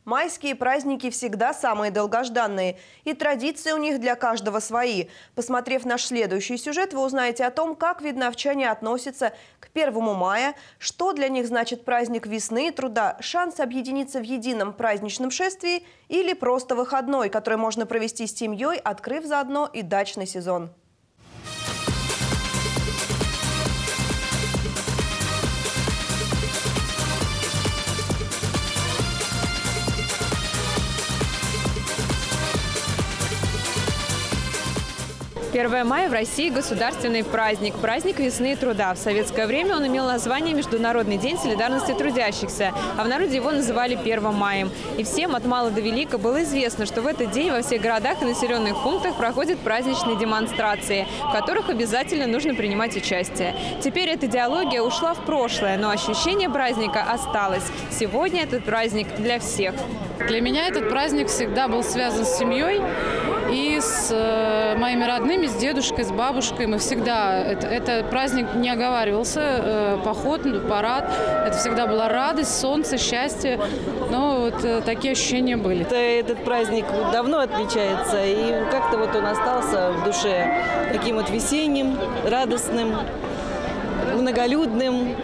Майские праздники всегда самые долгожданные, и традиции у них для каждого свои. Посмотрев наш следующий сюжет, вы узнаете о том, как видновчане относятся к 1 мая, что для них значит праздник весны и труда, шанс объединиться в едином праздничном шествии или просто выходной, который можно провести с семьей, открыв заодно и дачный сезон. 1 мая в России государственный праздник – праздник весны и труда. В советское время он имел название «Международный день солидарности трудящихся», а в народе его называли 1 маем. И всем от мала до велика было известно, что в этот день во всех городах и населенных пунктах проходят праздничные демонстрации, в которых обязательно нужно принимать участие. Теперь эта идеология ушла в прошлое, но ощущение праздника осталось. Сегодня этот праздник для всех. Для меня этот праздник всегда был связан с семьей и с моими родными, с дедушкой, с бабушкой. Мы всегда, это праздник не оговаривался, поход, парад. Это всегда была радость, солнце, счастье. Но вот такие ощущения были. Этот праздник давно отмечается, и как-то вот он остался в душе таким вот весенним, радостным, многолюдным,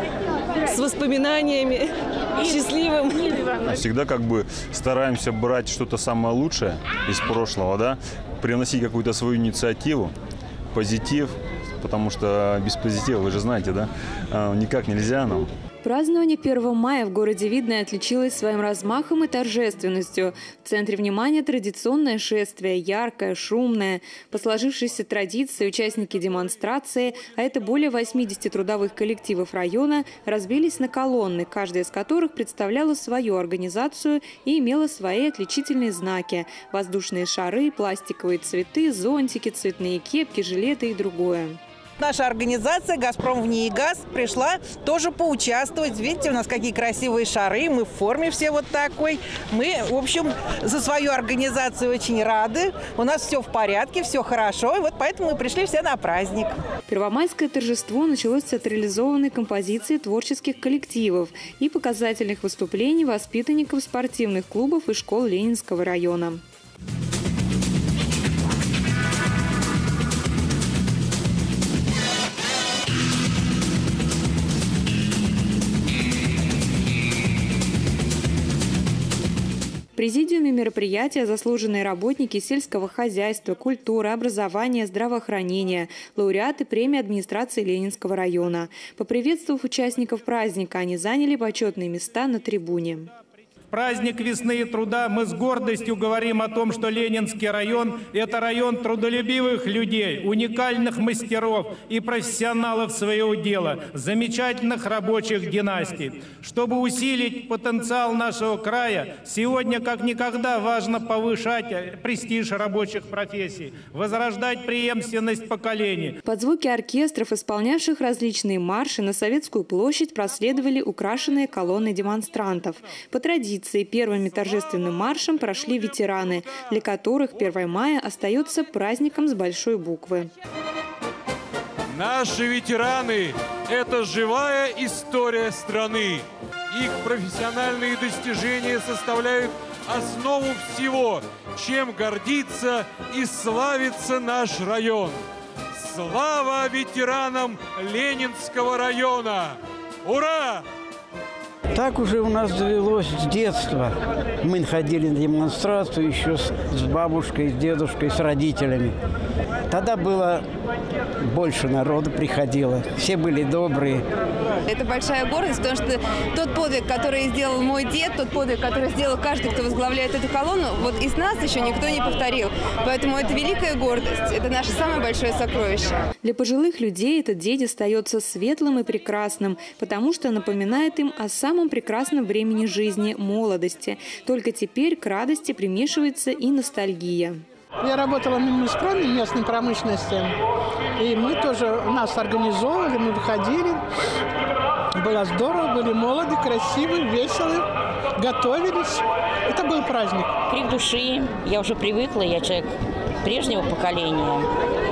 с воспоминаниями, счастливым. Всегда как бы стараемся брать что-то самое лучшее из прошлого, да, приносить какую-то свою инициативу, позитив, потому что без позитива, вы же знаете, да, никак нельзя нам. Празднование 1 мая в городе Видное отличилось своим размахом и торжественностью. В центре внимания традиционное шествие, яркое, шумное. По сложившейся традиции участники демонстрации, а это более 80 трудовых коллективов района, разбились на колонны, каждая из которых представляла свою организацию и имела свои отличительные знаки – воздушные шары, пластиковые цветы, зонтики, цветные кепки, жилеты и другое. Наша организация «Газпром в НИИ ГАЗ» пришла тоже поучаствовать. Видите, у нас какие красивые шары, мы в форме все вот такой. Мы, в общем, за свою организацию очень рады. У нас все в порядке, все хорошо, и вот поэтому мы пришли все на праздник. Первомайское торжество началось с театрализованной композиции творческих коллективов и показательных выступлений воспитанников спортивных клубов и школ Ленинского района. В президиуме мероприятия заслуженные работники сельского хозяйства, культуры, образования, здравоохранения, лауреаты премии администрации Ленинского района. Поприветствовав участников праздника, они заняли почетные места на трибуне. Праздник весны и труда мы с гордостью говорим о том, что Ленинский район – это район трудолюбивых людей, уникальных мастеров и профессионалов своего дела, замечательных рабочих династий. Чтобы усилить потенциал нашего края, сегодня как никогда важно повышать престиж рабочих профессий, возрождать преемственность поколений. Под звуки оркестров, исполнявших различные марши, на Советскую площадь проследовали украшенные колонны демонстрантов. По традиции, первыми торжественным маршем прошли ветераны, для которых 1 мая остается праздником с большой буквы. Наши ветераны – это живая история страны. Их профессиональные достижения составляют основу всего, чем гордится и славится наш район. Слава ветеранам Ленинского района! Ура! Так уже у нас завелось с детства. Мы ходили на демонстрацию еще с бабушкой, с дедушкой, с родителями. Тогда было больше народу приходило. Все были добрые. Это большая гордость, потому что тот подвиг, который сделал мой дед, тот подвиг, который сделал каждый, кто возглавляет эту колонну, вот из нас еще никто не повторил. Поэтому это великая гордость. Это наше самое большое сокровище. Для пожилых людей этот день остается светлым и прекрасным, потому что напоминает им о самом прекрасном времени жизни – молодости. Только теперь к радости примешивается и ностальгия. Я работала в Минспроме, местной промышленности, и мы тоже, нас организовывали, мы выходили. Было здорово, были молоды, красивы, веселы, готовились. Это был праздник. Крик души. Я уже привыкла, я человек прежнего поколения.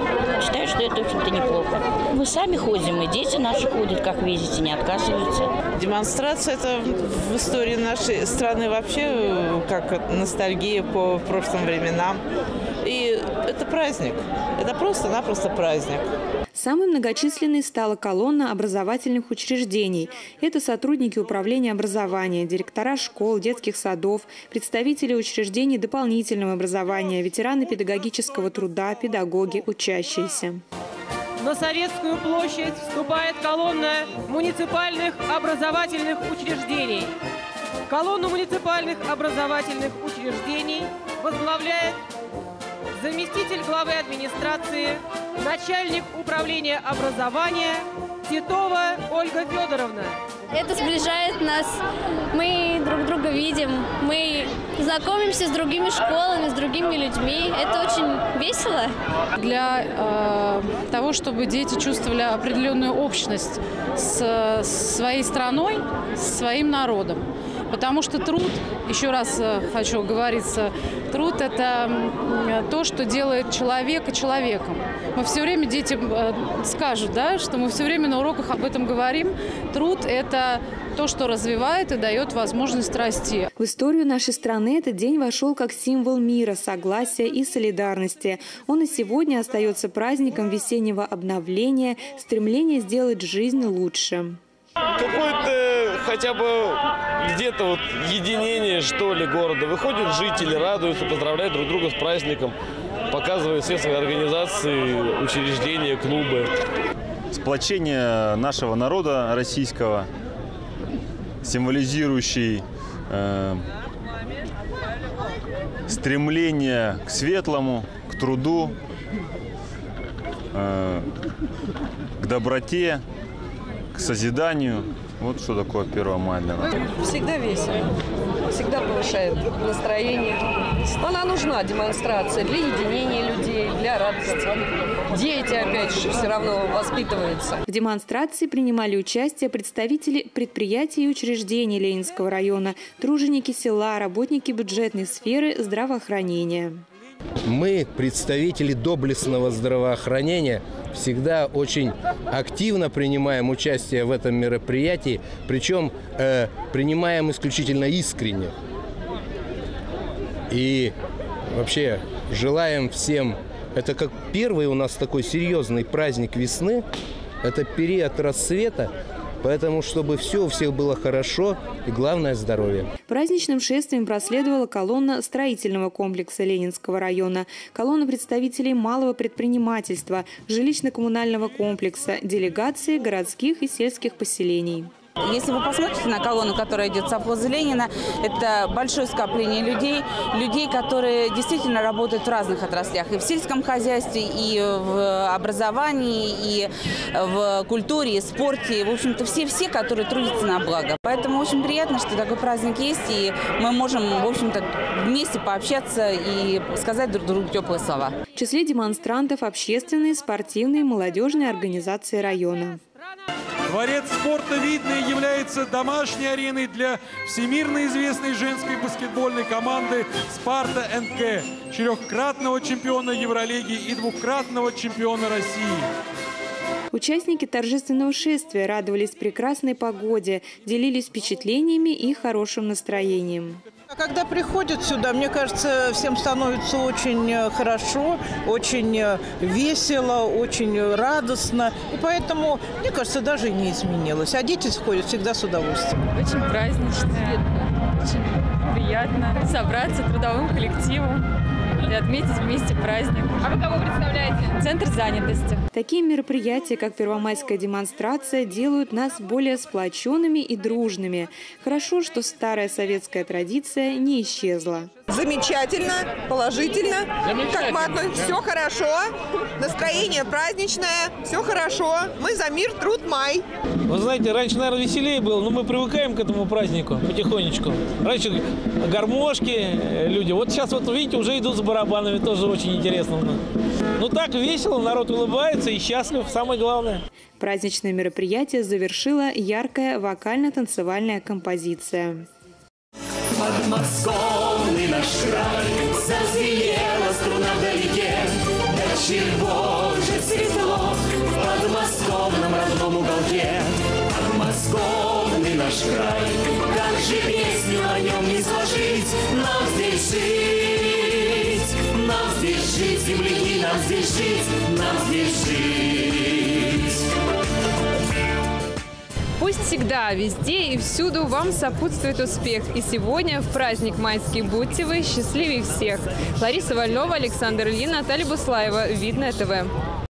считаю, что это, в общем-то, неплохо. Мы сами ходим, и дети наши ходят, как видите, не отказываются. Демонстрация – это в истории нашей страны вообще как ностальгия по прошлым временам. И это праздник. Это просто-напросто праздник. Самой многочисленной стала колонна образовательных учреждений. Это сотрудники управления образования, директора школ, детских садов, представители учреждений дополнительного образования, ветераны педагогического труда, педагоги, учащиеся. На Советскую площадь вступает колонна муниципальных образовательных учреждений. Колонну муниципальных образовательных учреждений возглавляет заместитель главы администрации, начальник управления образования Титова Ольга Федоровна. Это сближает нас, мы друг друга видим, мы знакомимся с другими школами, с другими людьми. Это очень весело. Для того, чтобы дети чувствовали определенную общность с своей страной, с своим народом. Потому что труд, еще раз хочу оговориться, труд – это то, что делает человека человеком. Мы все время, дети скажут, да, что мы все время на уроках об этом говорим. Труд – это то, что развивает и дает возможность расти. В историю нашей страны этот день вошел как символ мира, согласия и солидарности. Он и сегодня остается праздником весеннего обновления, стремления сделать жизнь лучше. Какое-то хотя бы где-то вот единение, что ли, города. Выходят жители, радуются, поздравляют друг друга с праздником, показывают все свои организации, учреждения, клубы. Сплочение нашего народа российского, символизирующий стремление к светлому, к труду, к доброте, к созиданию. Вот что такое 1 мая для нас. Всегда весело, всегда повышает настроение. Она нужна, демонстрация, для единения людей, для радости. Дети, опять же, все равно воспитываются. В демонстрации принимали участие представители предприятий и учреждений Ленинского района, труженики села, работники бюджетной сферы, здравоохранения. Мы, представители доблестного здравоохранения, всегда очень активно принимаем участие в этом мероприятии, причем принимаем исключительно искренне. И вообще желаем всем, это как первый у нас такой серьезный праздник весны, это период рассвета, поэтому чтобы все у всех было хорошо и главное – здоровье. Праздничным шествием проследовала колонна строительного комплекса Ленинского района, колонна представителей малого предпринимательства, жилищно-коммунального комплекса, делегации городских и сельских поселений. Если вы посмотрите на колонну, которая идет с совхоза Ленина, это большое скопление людей, которые действительно работают в разных отраслях. И в сельском хозяйстве, и в образовании, и в культуре, и в спорте. В общем-то, все, которые трудятся на благо. Поэтому очень приятно, что такой праздник есть, и мы можем, в общем-то, вместе пообщаться и сказать друг другу теплые слова. В числе демонстрантов общественные, спортивные, молодежные организации района. Дворец спорта «Видное» является домашней ареной для всемирно известной женской баскетбольной команды «Спарта НК», 4-кратного чемпиона Евролиги и 2-кратного чемпиона России. Участники торжественного шествия радовались прекрасной погоде, делились впечатлениями и хорошим настроением. Когда приходят сюда, мне кажется, всем становится очень хорошо, очень весело, очень радостно. И поэтому, мне кажется, даже и не изменилось. А дети ходят всегда с удовольствием. Очень празднично, очень приятно собраться трудовым коллективом и отметить вместе праздник. А вы кого представляете? Центр занятости. Такие мероприятия, как первомайская демонстрация, делают нас более сплоченными и дружными. Хорошо, что старая советская традиция не исчезла. Замечательно, положительно. Как мы относимся? Все хорошо. Настроение праздничное. Все хорошо. Мы за мир, труд, май. Вы знаете, раньше, наверное, веселее было, но мы привыкаем к этому празднику потихонечку. Раньше гармошки, люди. Вот сейчас, вот видите, уже идут с барабанами, тоже очень интересно. Ну так весело, народ улыбается и счастлив, самое главное. Праздничное мероприятие завершила яркая вокально-танцевальная композиция. Подмосковный наш край, зазвенела струна вдалеке, до чего же наш край, как же песню о нем не сложить. Нам здесь жить, нам здесь жить, земляки, нам здесь жить, нам здесь жить. Пусть всегда, везде и всюду вам сопутствует успех. И сегодня, в праздник майский, будьте вы счастливее всех. Лариса Вольнова, Александр Ильин, Наталья Буслаева. Видное ТВ.